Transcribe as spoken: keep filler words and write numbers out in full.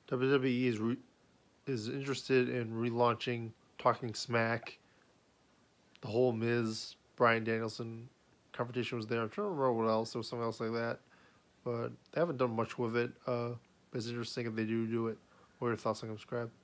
W W E is re- is interested in relaunching Talking Smack. The whole Miz Bryan Danielson confrontation was there. I'm trying to remember what else. There was something else like that, but they haven't done much with it. Uh, but it's interesting if they do do it. What are your thoughts on Subscribe?